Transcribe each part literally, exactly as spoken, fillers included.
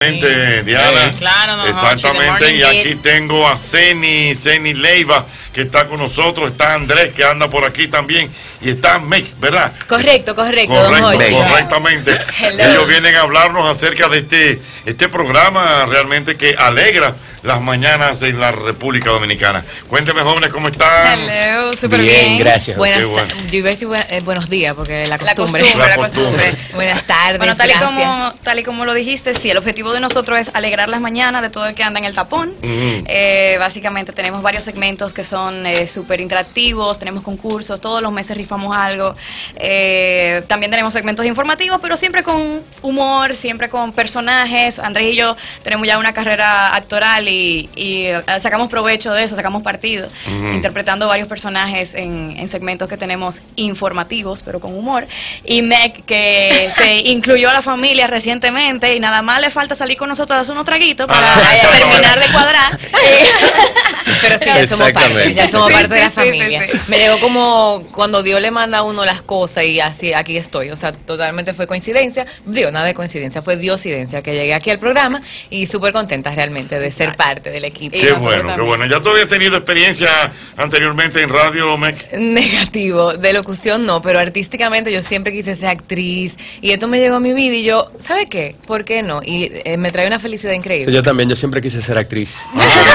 Diana, eh, claro, no, exactamente, y aquí tengo a Ceni, Ceni Leiva, que está con nosotros, está Andrés, que anda por aquí también, y está Meg, ¿verdad? Correcto, correcto, Correcto, don Hochi. correctamente. Hello. Ellos vienen a hablarnos acerca de este, este programa realmente que alegra las mañanas en la República Dominicana. Cuénteme, jóvenes, ¿cómo están? Hello, súper bien. bien. Gracias. Buenas, bueno. Yo iba a decir buen- eh, buenos días, porque la La costumbre. costumbre, la La costumbre. costumbre. Buenas tardes, Bueno, tal y, gracias. como, tal y como lo dijiste, sí, el objetivo de nosotros es alegrar las mañanas de todo el que anda en el tapón. Ujú. Eh, básicamente tenemos varios segmentos que son eh, súper interactivos, tenemos concursos, todos los meses rifamos algo. Eh, también tenemos segmentos informativos, pero siempre con humor, siempre con personajes. Andrés y yo tenemos ya una carrera actoral y, y, eh, sacamos provecho de eso, sacamos partido, Ujú. interpretando varios personajes en, en segmentos que tenemos informativos, pero con humor. Y Meg, que se incluyó a la familia recientemente y nada más le falta salir con nosotros a hacer unos traguitos para Ah, terminar de cuadrar. Eh, Pero sí, ya somos parte, Exactamente. ya somos Sí, parte de la sí, sí, familia. sí, sí. Me llegó como cuando Dios le manda a uno las cosas y así aquí estoy. O sea, totalmente fue coincidencia. Digo, nada de coincidencia, fue diosidencia que llegué aquí al programa y súper contenta realmente de ser parte del equipo. Y Qué nosotros bueno, qué también. bueno. ¿Ya tú habías tenido experiencia anteriormente en radio, Meg? Negativo, de locución no, pero artísticamente yo siempre quise ser actriz y esto me llegó a mi vida y yo, ¿sabe qué? ¿Por qué no? Y eh, me trae una felicidad increíble. Yo también, yo siempre quise ser actriz.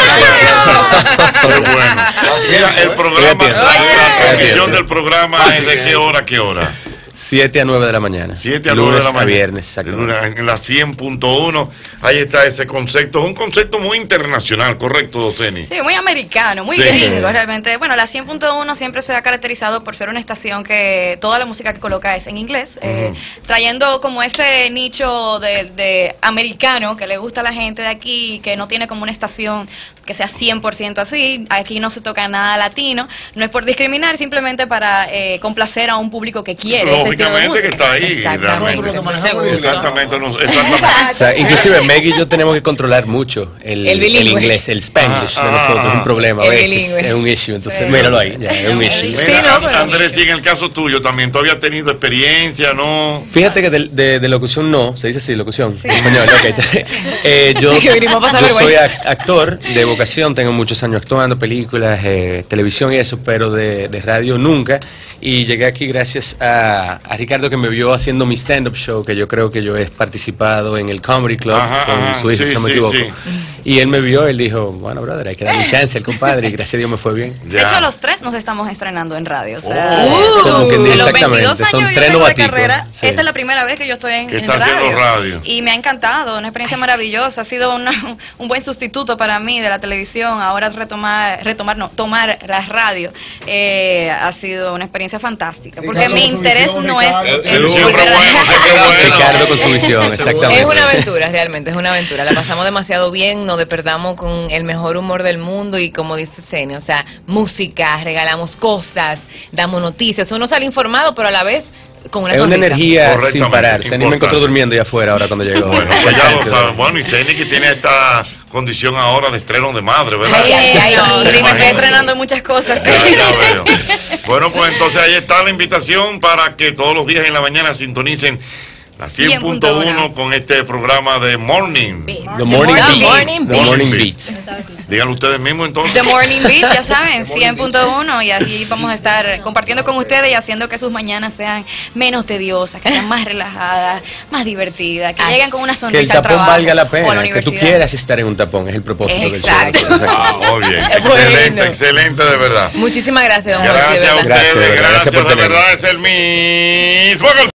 Qué bueno. Mira, el programa, Oye, la, la transmisión oye. del programa es de qué hora a qué hora. siete a nueve de la mañana. siete a nueve de la mañana. a viernes, De exactamente. lunes En la cien punto uno, ahí está ese concepto. Es un concepto muy internacional, ¿correcto, Doceni? Sí, muy americano, muy Sí. gringo realmente. Bueno, la cien punto uno siempre se ha caracterizado por ser una estación que toda la música que coloca es en inglés, eh, trayendo como ese nicho de, de americano que le gusta a la gente de aquí, que no tiene como una estación que sea cien por ciento así. Aquí no se toca nada latino. No es por discriminar, simplemente para eh, complacer a un público que quiere ese estilo de Lógicamente que música. está ahí. Exactamente. Realmente. Seguro. Exactamente, no- exactamente. O sea, inclusive Meg y yo tenemos que controlar mucho el, El bilingüe. inglés, el Spanglish Ajá, de nosotros, ajá. es un problema a El veces, bilingüe. es un issue, entonces Sí. míralo ahí, ya, es un issue. Mira, Sí, no, pero- Andrés, y en el caso tuyo también, ¿tú habías tenido experiencia, no? Fíjate que de, de- de locución no, se dice así, locución, en español, ok. Eh, yo Que vinimos a pasar yo soy vergüenza. ac- actor de vocación, tengo muchos años actuando, películas, eh, televisión y eso, pero de, de radio nunca. Y llegué aquí gracias a, a Ricardo, que me vio haciendo mi stand-up show, que yo creo que yo he participado en el Comedy Club Ajá, con ajá, su hijo, sí, si no me sí, equivoco. sí. Y él me vio, él dijo, bueno, brother, hay que darle chance al compadre, y gracias a Dios me fue bien. De Ya. hecho, los tres nos estamos estrenando en radio. O sea, Oh. Como quien dice, de los exactamente, veintidós son años yo tres tengo de novaticos, carrera, sí. esta es la primera vez que yo estoy en, Que en está haciendo radio. radio. Y me ha encantado, una experiencia maravillosa. Ha sido una- un buen sustituto para mí de la televisión. Ahora retomar, retomar no, tomar la radio eh, ha sido una experiencia fantástica. Porque Ricardo mi con su interés visión, no es... Ricardo. el- El siempre bueno, siempre bueno. Ricardo con su visión, exactamente. Es una aventura, realmente, es una aventura. La pasamos demasiado bien, nos despertamos con el mejor humor del mundo y como dice Ceni, o sea, música, regalamos cosas, damos noticias. Uno sale informado, pero a la vez con una Es una sonrisa. energía Correctamente, sin parar. Ceni me importante. encontró durmiendo allá afuera ahora cuando llegó. Bueno, pues ya lo saben. Bueno, y Ceni que tiene esta condición ahora de estreno de madre, ¿verdad? Ay, ay, ay, Me no, sí, me estoy imagino. entrenando en muchas cosas. Ya, ya veo. Bueno, pues entonces ahí está la invitación para que todos los días en la mañana sintonicen la cien punto uno con este programa de Morning. The Morning The Beat. Morning The Beat. Morning Beat. Díganlo ustedes mismos entonces. The Morning Beat, ya saben, cien punto uno y así vamos a estar compartiendo con ustedes y haciendo que sus mañanas sean menos tediosas, que sean más relajadas, más divertidas, que Así. lleguen con una Que el sonrisa al tapón trabajo valga la o a la pena, que tú universidad. quieras estar en un tapón, es el propósito del show. Exacto. Exacto. Ah, muy bien. Bueno. Excelente, excelente de verdad. Muchísimas gracias, don Jorge, de Gracias a verdad. ustedes, Gracias, de verdad. gracias, Gracias por de tenerme. verdad, es el mismo.